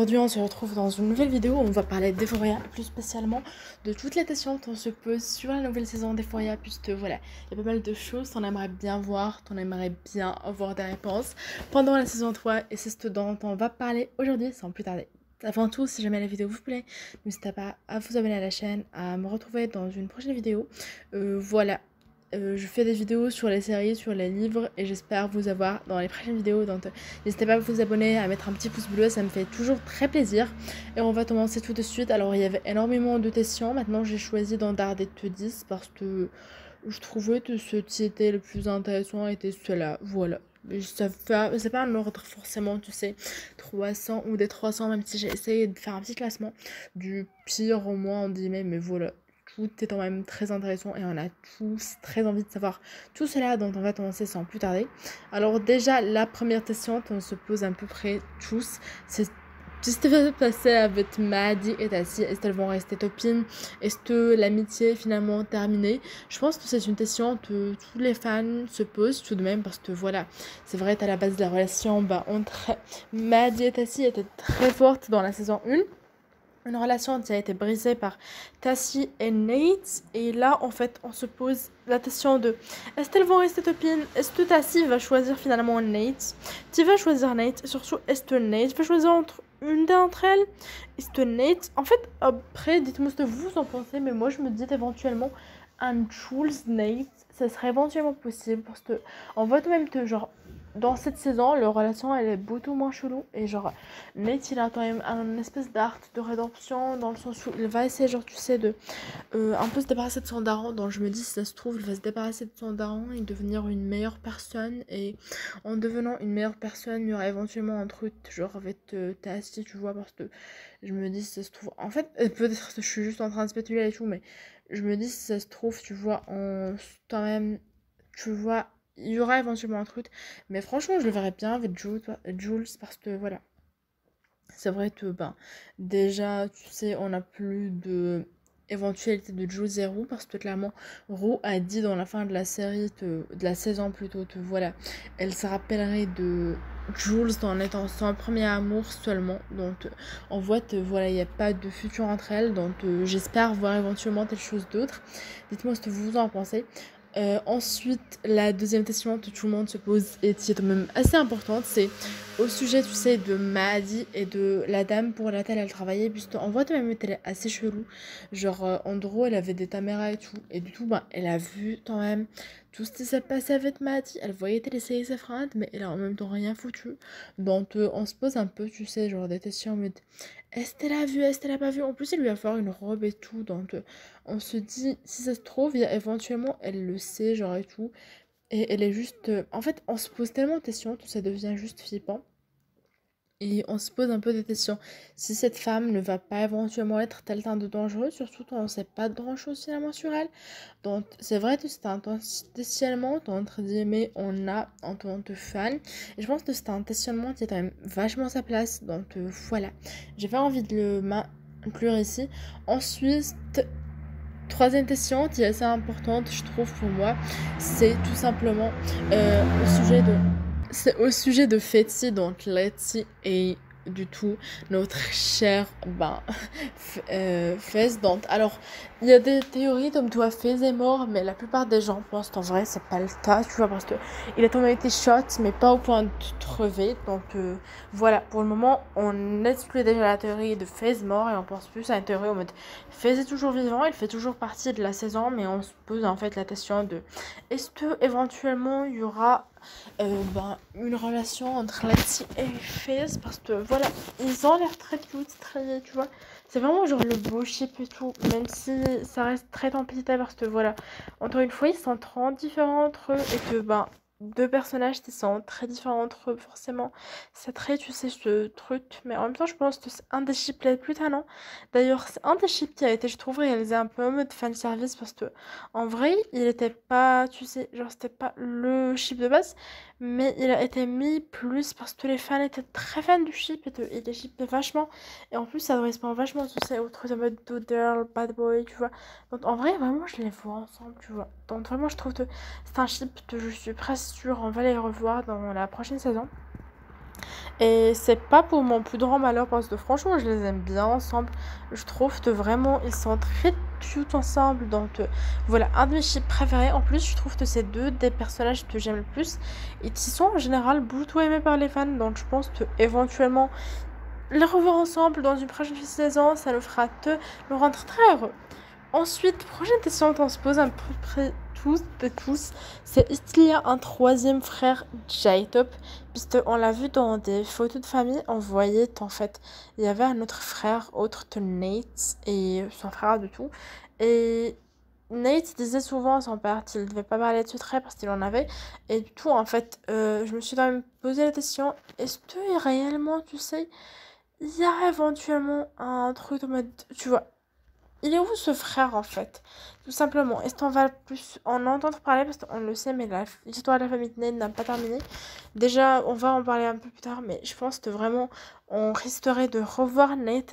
aujourd'hui on se retrouve dans une nouvelle vidéo où on va parler d'Euphoria, plus spécialement de toutes les questions qu'on se pose sur la nouvelle saison d'Euphoria, puisque voilà, il y a pas mal de choses qu'on aimerait bien voir, qu'on aimerait bien avoir des réponses pendant la saison 3, et c'est ce dont on va parler aujourd'hui sans plus tarder. Avant tout, si jamais la vidéo vous plaît, n'hésitez pas à vous abonner à la chaîne, à me retrouver dans une prochaine vidéo. Voilà. Je fais des vidéos sur les séries, sur les livres, et j'espère vous avoir dans les prochaines vidéos. Donc n'hésitez pas à vous abonner, à mettre un petit pouce bleu, ça me fait toujours très plaisir. Et on va commencer tout de suite. Alors il y avait énormément de questions, maintenant j'ai choisi d'en garder que 10 parce que je trouvais que ce qui était le plus intéressant était cela. Voilà. C'est pas un ordre forcément, tu sais, 300 ou des 300, même si j'ai essayé de faire un petit classement du pire au moins en guillemets, mais voilà. Tout est quand même très intéressant et on a tous très envie de savoir tout cela, donc on va commencer sans plus tarder. Alors déjà, la première question qu'on se pose à peu près tous, c'est qu'est-ce qui va se passer avec Maddie et Tassie? Est-ce qu'elles vont rester copines? Est-ce que l'amitié est finalement terminée? Je pense que c'est une question que tous les fans se posent tout de même, parce que voilà, c'est vrai qu'à la base de la relation entre Maddie et Tassie était très forte dans la saison 1. Une relation qui a été brisée par Tassie et Nate. Et là, en fait, on se pose la question de est-ce qu'elles vont rester copines? Est-ce que Tassie va choisir finalement Nate? Tu vas choisir Nate? Et surtout, est-ce que Nate va choisir entre une d'entre elles? Est-ce que Nate... En fait, après, dites-moi ce que vous en pensez, mais moi, je me dis éventuellement un Jules Nate, ça serait éventuellement possible, parce que on voit tout de même que, genre, dans cette saison, leur relation elle est beaucoup moins chelou, et genre Nate il a quand même un espèce d'arc de rédemption dans le sens où il va essayer, genre tu sais, de un peu se débarrasser de son daron. Donc je me dis, si ça se trouve, il va se débarrasser de son daron et devenir une meilleure personne, et en devenant une meilleure personne, il y aura éventuellement un truc genre avec Tassie, tu vois, parce que je me dis, si ça se trouve, en fait, peut-être que je suis juste en train de spéculer et tout, mais je me dis, si ça se trouve, tu vois, quand même, tu vois, il y aura éventuellement un truc, mais franchement, je le verrais bien avec Jules, parce que voilà. C'est vrai que, déjà, tu sais, on n'a plus de éventualité de Jules et Roux, parce que clairement, Roux a dit dans la fin de la série, de la saison plutôt, que voilà, elle se rappellerait de Jules en étant son premier amour seulement. Donc, on voit que voilà, il n'y a pas de futur entre elles. Donc, j'espère voir éventuellement quelque chose d'autre. Dites-moi ce que vous en pensez. Ensuite, la deuxième question que tout le monde se pose et qui est quand même assez importante, c'est au sujet, tu sais, de Maddie et de la dame pour laquelle elle travaillait, puisqu'on voit quand même qu'elle est assez chelou. Genre, en gros, elle avait des caméras et tout, et du coup, elle a vu quand même tout ce qui s'est passé avec Maddie. Elle voyait qu'elle essayait ses fringues, mais elle a en même temps rien foutu. Donc, on se pose un peu, tu sais, genre des questions, mais est-ce qu'elle a vu, est-ce qu'elle a pas vu? En plus, elle lui a fait une robe et tout, donc on se dit, si ça se trouve, éventuellement, elle le sait, genre et tout. Et elle est juste... En fait, on se pose tellement de questions que ça devient juste flippant. Et on se pose un peu des questions. Si cette femme ne va pas éventuellement être quelqu'un de dangereux, surtout quand on ne sait pas grand chose finalement sur elle. Donc c'est vrai que c'est un questionnement entre guillemets on a en tant que fan. Et je pense que c'est un questionnement qui est quand même vachement sa place. Donc voilà. J'ai pas envie de le inclure ici. Ensuite, troisième question qui est assez importante, je trouve, pour moi, c'est tout simplement au sujet de... C'est au sujet de Fetty, donc Letty et du tout notre cher Fez. Donc alors il y a des théories comme toi, Fez est mort, mais la plupart des gens pensent en vrai c'est pas le cas, tu vois, parce que il a tombé été shot mais pas au point de crever. Donc voilà, pour le moment on exclut déjà la théorie de Fez mort et on pense plus à une théorie en mode Fez est toujours vivant, il fait toujours partie de la saison, mais on se pose en fait la question de est-ce que éventuellement il y aura une relation entre Letty et Fez, parce que voilà, ils ont l'air très cute, très, tu vois, c'est vraiment genre le beau chip et tout, même si ça reste très tempête, parce que voilà, encore une fois, ils sont trop différents entre eux, et que deux personnages qui sont très différents entre eux, forcément, c'est très, tu sais, ce truc, mais en même temps, je pense que c'est un des chips les plus talents. D'ailleurs, c'est un des chips qui a été, je trouve, réalisé un peu en mode fanservice, parce que en vrai, il était pas, tu sais, genre c'était pas le chip de base, mais il a été mis plus parce que les fans étaient très fans du chip, et les shippaient vachement. Et en plus, ça correspond vachement, tu sais, aux trucs en mode Good Girl, Bad Boy, tu vois. Donc en vrai, vraiment, je les vois ensemble, tu vois. Donc vraiment, je trouve que c'est un chip que je suis presque sûre on va les revoir dans la prochaine saison. Et c'est pas pour mon plus grand malheur parce que franchement, je les aime bien ensemble. Je trouve que vraiment, ils sont très cute ensemble. Donc voilà, un de mes chips préférés. En plus, je trouve que c'est deux des personnages que j'aime le plus et qui sont en général beaucoup aimés par les fans. Donc je pense que éventuellement les revoir ensemble dans une prochaine saison, ça nous fera nous rendre très heureux. Ensuite, prochaine question qu'on se pose à peu près tous et tous, c'est est-ce qu'il y a un troisième frère J-Top? Puisqu'on l'a vu dans des photos de famille, on voyait en fait, il y avait un autre frère, autre que Nate, et son frère du tout. Et Nate disait souvent à son père qu'il ne devait pas parler de ce trait parce qu'il en avait. Et du tout, en fait, je me suis quand même posé la question, est-ce que réellement, tu sais, il y a éventuellement un truc de mode, tu vois, il est où ce frère en fait? Tout simplement. Est-ce qu'on va plus en entendre parler parce qu'on le sait, mais l'histoire de la famille de Ned n'a pas terminé. Déjà, on va en parler un peu plus tard, mais je pense que vraiment, on risquerait de revoir Nate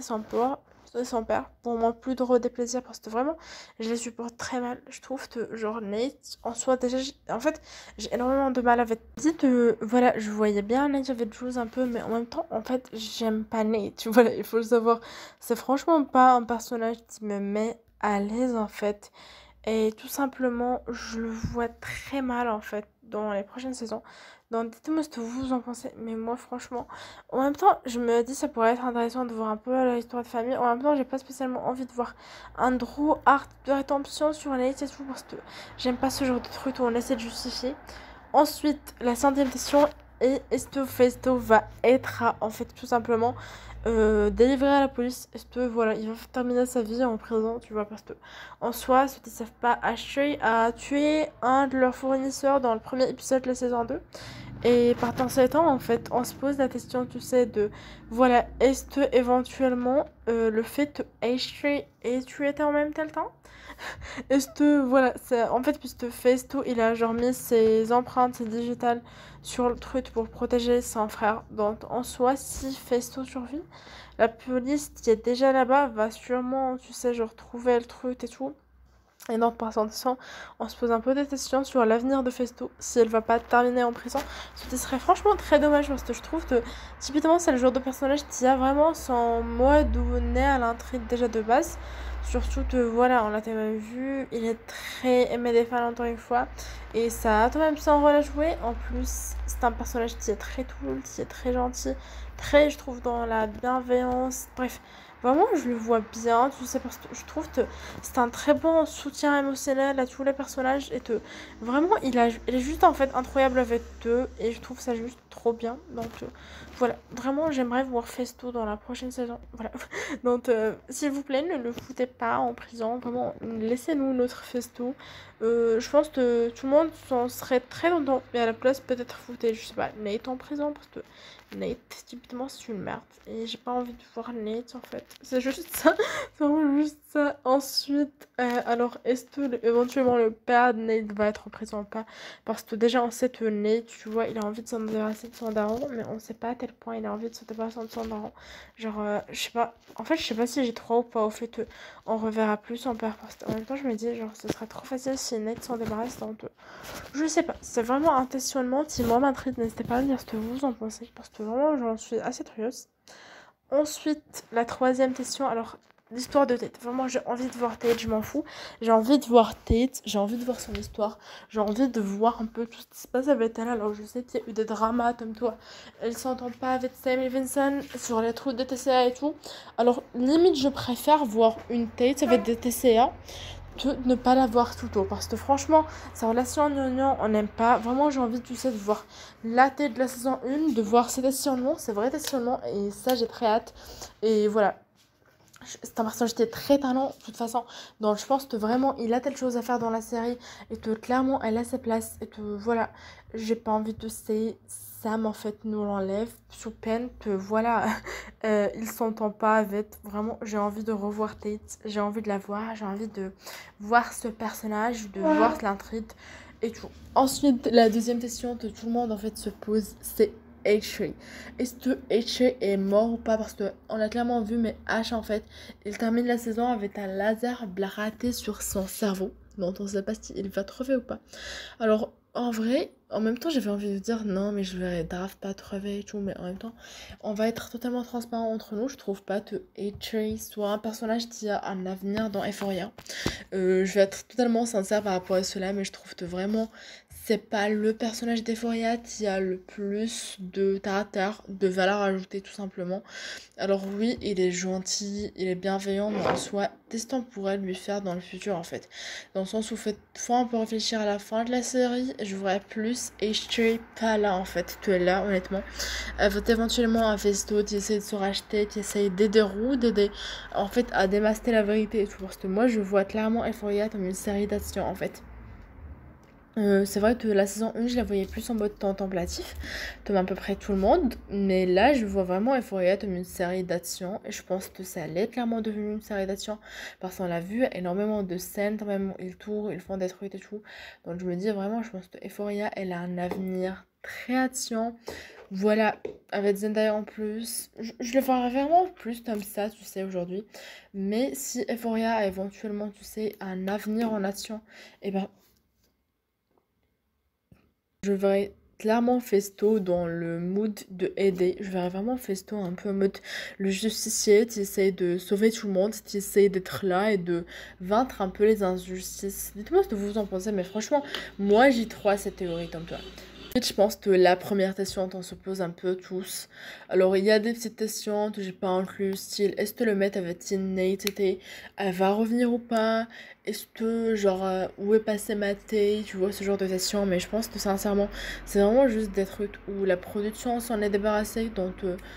et son père pour moi plus de déplaisir parce que vraiment, je les supporte très mal. Je trouve que, genre, Nate, en soi, déjà, en fait, j'ai énormément de mal avec. Dit que, voilà, je voyais bien Nate avec Jules un peu, mais en même temps, en fait, j'aime pas Nate. Voilà, il faut le savoir. C'est franchement pas un personnage qui me met à l'aise en fait. Et tout simplement, je le vois très mal en fait dans les prochaines saisons. Donc dites-moi ce que vous en pensez. Mais moi franchement, en même temps, je me dis ça pourrait être intéressant de voir un peu l'histoire de famille. En même temps, j'ai pas spécialement envie de voir un gros arc de rédemption sur Nate et tout parce que j'aime pas ce genre de truc où on essaie de justifier. Ensuite, la cinquième question est est-ce que Festo va être en fait tout simplement délivré à la police? Est-ce que voilà, il va terminer sa vie en prison, tu vois, parce que en soi, ceux qui savent pas, Ashley a tué un de leurs fournisseurs dans le premier épisode de la saison 2. Et partant ce temps, en fait, on se pose la question, tu sais, de voilà, est-ce que éventuellement le fait que Ashley ait tué en même temps? Est-ce que, voilà, en fait, puisque Festo, il a genre mis ses empreintes, ses digitales sur le truc pour protéger son frère. Donc, en soi, si Festo survit, la police qui est déjà là-bas va sûrement, tu sais, genre trouver le truc et tout. Et donc, par conséquent, on se pose un peu des questions sur l'avenir de Festo, si elle va pas terminer en prison. Ce qui serait franchement très dommage parce que je trouve que, typiquement, c'est le genre de personnage qui a vraiment son mot donné à l'intrigue déjà de base. Surtout que, voilà, on l'a tellement vu, il est très aimé des fans encore une fois. Et ça a quand même son rôle à jouer. En plus, c'est un personnage qui est très cool, qui est très gentil, très, je trouve, dans la bienveillance. Bref, vraiment, je le vois bien, tu sais, parce que je trouve que c'est un très bon soutien émotionnel à tous les personnages et que vraiment il est juste en fait incroyable avec eux et je trouve ça juste trop bien. Donc voilà, vraiment j'aimerais voir Festo dans la prochaine saison. Voilà. Donc s'il vous plaît, ne le foutez pas en prison, vraiment laissez-nous notre Festo. Je pense que tout le monde s'en serait très content, mais à la place peut-être foutez, je sais pas, Nate en prison parce que Nate typiquement c'est une merde et j'ai pas envie de voir Nate en fait. C'est juste ça. C'est vraiment juste ça. Ensuite, alors, est-ce que éventuellement le père de Nate va être présent ou pas? Parce que déjà, on sait que Nate, tu vois, il a envie de s'en débarrasser de son daron, mais on sait pas à quel point il a envie de se débarrasser de son daron. Genre, je sais pas. En fait, je sais pas si j'ai trop ou pas au fait qu'on reverra plus son père. Parce qu'en même temps, je me dis, genre, ce serait trop facile si Nate s'en débarrasse. Donc, je sais pas. C'est vraiment un questionnement. Si moi m'intrigue, n'hésitez pas à me dire ce que vous en pensez. Parce que vraiment, j'en suis assez curieuse. Ensuite, la troisième question, alors l'histoire de Tate. Vraiment, j'ai envie de voir Tate, je m'en fous. J'ai envie de voir Tate, j'ai envie de voir son histoire. J'ai envie de voir un peu tout ce qui se passe avec elle. Alors, je sais qu'il y a eu des dramas comme toi. Elle s'entend pas avec Sam Levinson sur les trucs de TCA et tout. Alors, limite, je préfère voir une Tate avec des TCA que ne pas la voir tout tôt. Parce que franchement, sa relation gnangnan, on n'aime pas. Vraiment, j'ai envie, tu sais, de voir la tête de la saison 1, de voir ses questionnements, ses vrais questionnements. Et ça, j'ai très hâte. Et voilà. C'est un personnage qui est très talent, de toute façon. Donc, je pense que vraiment, il a telle chose à faire dans la série. Et que clairement, elle a sa place. Et que voilà, j'ai pas envie de c'est Sam, en fait, nous l'enlève. Sous peine que voilà, il s'entend pas avec. Vraiment, j'ai envie de revoir Tate. J'ai envie de la voir. J'ai envie de voir ce personnage, de voir l'intrigue et tout. Ensuite, la deuxième question que tout le monde, en fait, se pose, c'est Ashley. Est-ce que Ashley est mort ou pas? Parce qu'on l'a clairement vu, mais H en fait, il termine la saison avec un laser braqué sur son cerveau. Donc on sait pas s'il va crever ou pas. Alors, en vrai, en même temps, j'avais envie de dire non, mais je vais grave pas te réveiller et tout, mais en même temps, on va être totalement transparent entre nous. Je trouve pas que A-Trace soit un personnage qui a un avenir dans Euphoria. Je vais être totalement sincère par rapport à cela, mais je trouve que vraiment, c'est pas le personnage d'Euphoria qui a le plus de caractère, de valeur ajoutée tout simplement. Alors oui, il est gentil, il est bienveillant, mais en soi, qu'est-ce qu'on pourrait lui faire dans le futur en fait? Dans le sens où faut un peu réfléchir à la fin de la série, je voudrais plus H3 pas là en fait, que là honnêtement. Éventuellement un Festo qui essaie de se racheter, qui essaye d'aider Roux, d'aider en fait à démasquer la vérité et tout. Parce que moi je vois clairement Euphoria comme une série d'action en fait. C'est vrai que la saison 1, je la voyais plus en mode contemplatif, comme à peu près tout le monde, mais là, je vois vraiment Euphoria comme une série d'action, et je pense que ça l'est clairement devenu une série d'action, parce qu'on l'a vu, énormément de scènes, quand même, ils tournent, ils font des trucs et tout, donc je me dis vraiment, je pense que Euphoria, elle a un avenir très action, voilà, avec Zendaya en plus, je le ferai vraiment plus comme ça, tu sais, aujourd'hui, mais si Euphoria a éventuellement, tu sais, un avenir en action, et ben je verrais clairement Festo dans le mood de aider. Je verrais vraiment Festo un peu en mode le justicier qui essaye de sauver tout le monde, qui essaye d'être là et de vaincre un peu les injustices. Dites-moi ce que vous en pensez, mais franchement, moi j'y crois à cette théorie comme toi. Je pense que la première question, on se pose un peu tous. Alors, il y a des petites questions que j'ai pas inclus, style, est-ce que le mec avait-il Nate été, elle va revenir ou pas? Est-ce que, genre, où est passé Mattei? Tu vois, ce genre de questions. Mais je pense que, sincèrement, c'est vraiment juste des trucs où la production s'en est débarrassée. Donc,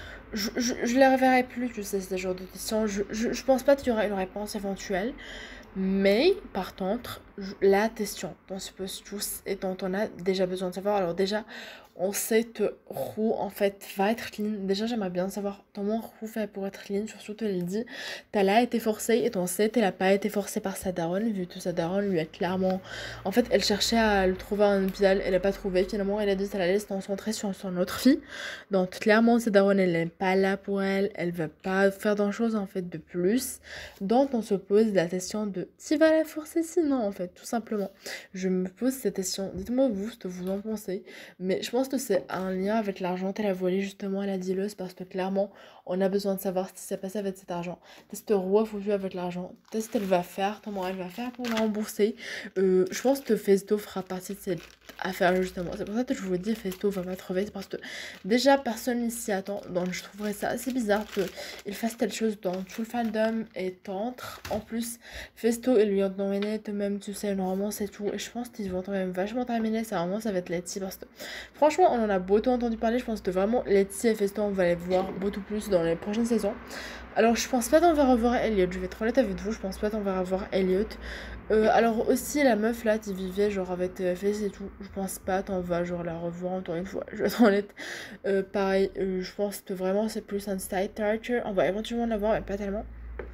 je les reverrai plus, tu sais, ce genre de questions. Je pense pas qu'il y aura une réponse éventuelle. Mais, par contre, la question dont on se pose tous et dont on a déjà besoin de savoir, alors déjà, on sait que Roux, en fait, va être clean. Déjà, j'aimerais bien savoir comment Roux fait pour être clean, surtout tu le dis. Tala a été forcée et on sait qu'elle n'a pas été forcée par sa daronne, vu que sa daronne lui a clairement... En fait, elle cherchait à le trouver à un hôpital, elle n'a pas trouvé. Finalement, elle a dit qu'elle allait se concentrer sur son autre fille. Donc, clairement, sa daronne, elle n'est pas là pour elle, elle va pas faire grand-chose, en fait, de plus. Donc, on se pose la question de qui va la forcer sinon, en fait, tout simplement. Je me pose cette question. Dites-moi vous ce que vous en pensez. Mais je pense que c'est un lien avec l'argent qu'elle a volé justement à la dealeuse parce que clairement, on a besoin de savoir ce qui s'est passé avec cet argent. Qu'est-ce que Roi faut jouer avec l'argent? Qu'est-ce qu'elle va faire? Comment elle va faire pour la rembourser? Je pense que Festo fera partie de cette affaire justement. C'est pour ça que je vous dis Festo va pas trouver. C'est parce que déjà personne n'y s'y attend. Donc je trouverais ça assez bizarre qu'il fasse telle chose dans tout le fandom et tente. En plus, Festo et lui ont nominé même, tu sais, une romance et tout. Et je pense qu'ils vont quand même vachement terminer sa romance avec Letty parce que franchement, on en a beaucoup entendu parler. Je pense que vraiment Letty et Festo, on va les voir beaucoup plus dans les prochaines saisons. Alors, je pense pas qu'on va revoir Elliot. Je vais être honnête avec vous, je pense pas qu'on va revoir Elliot. Alors aussi la meuf là qui vivait genre avec TFS et tout, je pense pas qu'on va genre la revoir encore une fois, je vais être honnête. Pareil, je pense que vraiment c'est plus un side character, on va éventuellement la voir mais pas tellement.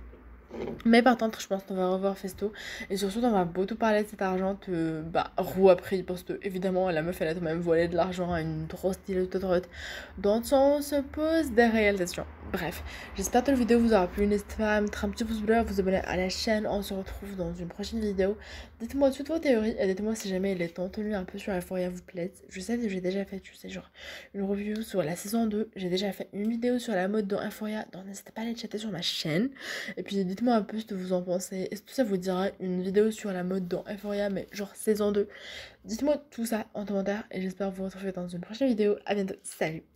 Mais par contre, je pense qu'on va revoir Festo. Et surtout, on va beaucoup parler de cet argent que Roux a pris. Parce que, évidemment, la meuf, elle a quand même volé de l'argent à une grosse dealeuse de drogue. Donc, on se pose des réalisations. Bref, j'espère que la vidéo vous aura plu. N'hésitez pas à mettre un petit pouce bleu, à vous abonner à la chaîne. On se retrouve dans une prochaine vidéo. Dites-moi toutes vos théories. Et dites-moi si jamais les contenus un peu sur Euphoria vous plaisent. Je sais que j'ai déjà fait, tu sais, genre une review sur la saison 2. J'ai déjà fait une vidéo sur la mode dans Euphoria. Donc, n'hésitez pas à aller chatter sur ma chaîne. Et puis dites-moi un peu ce que vous en pensez. Est-ce que ça vous dira une vidéo sur la mode dans Euphoria, mais genre saison 2? Dites-moi tout ça en commentaire et j'espère vous retrouver dans une prochaine vidéo. À bientôt. Salut!